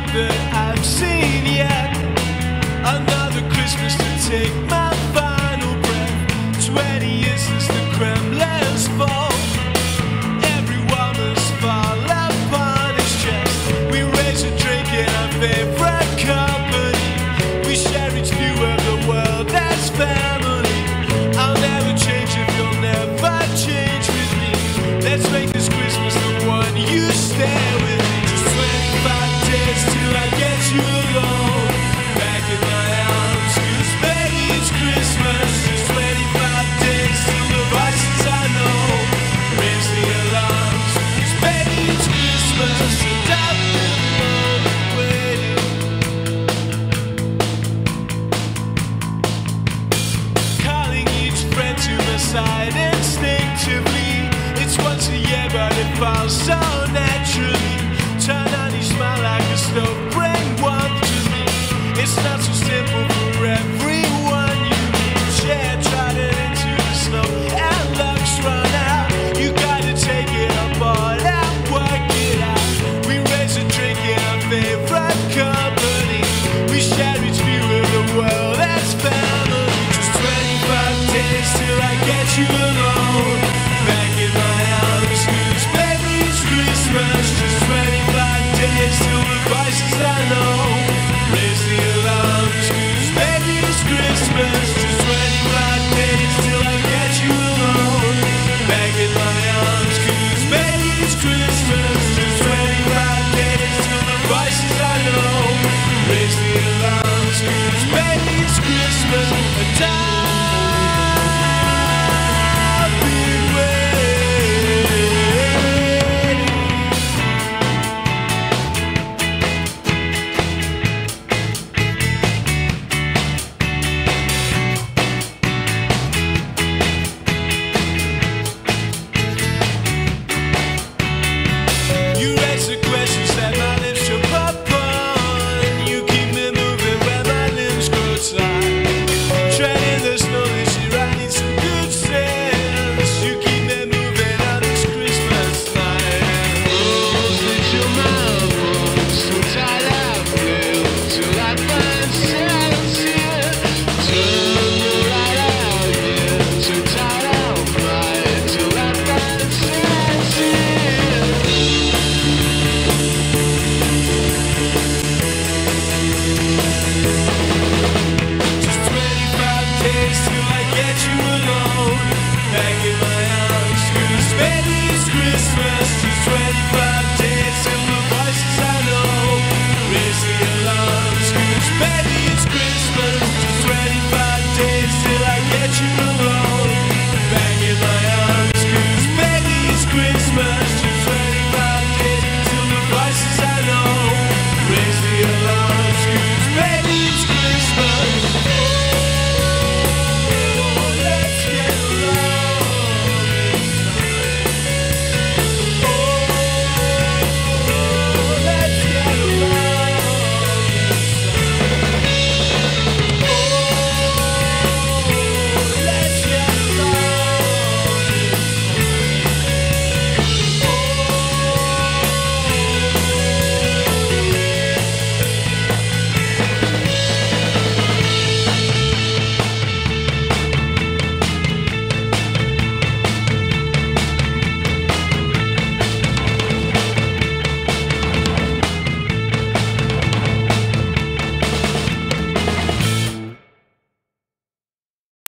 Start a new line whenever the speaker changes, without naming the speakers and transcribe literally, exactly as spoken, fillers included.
that I've seen yet. Another Christmas to take my final breath. Twenty years since the Kremlin's fall. Everyone must fall upon his chest. We raise a drink in our favorite company. We share each view of the world as family. I'll never change if you'll never change with me. Let's make this Christmas the one you stay with me. Just twenty-five days till I get you alone back in my arms. 'Cause baby it's Christmas. Just twenty-five days till the voices I know raise the alarms. 'Cause baby it's Christmas and I've been lonely waiting. Calling each friend to my side instinctively. It's once a year but it falls so naturally. Turn on your smile like a stove, bring warmth to me. It's not so simple for everyone you meet. Share trotted into the snow and luck's run out. You gotta take it on board and work it out. We raise a drink in our favorite company. We share each view of the world as family. Just twenty-five days till I get you alone back in my arms. 'Cause baby it's Christmas. Just twenty-five days till the voices I know raise the alarms. 'Cause baby it's Christmas. Just twenty-five days till I get you alone back in my arms. 'Cause baby it's Christmas.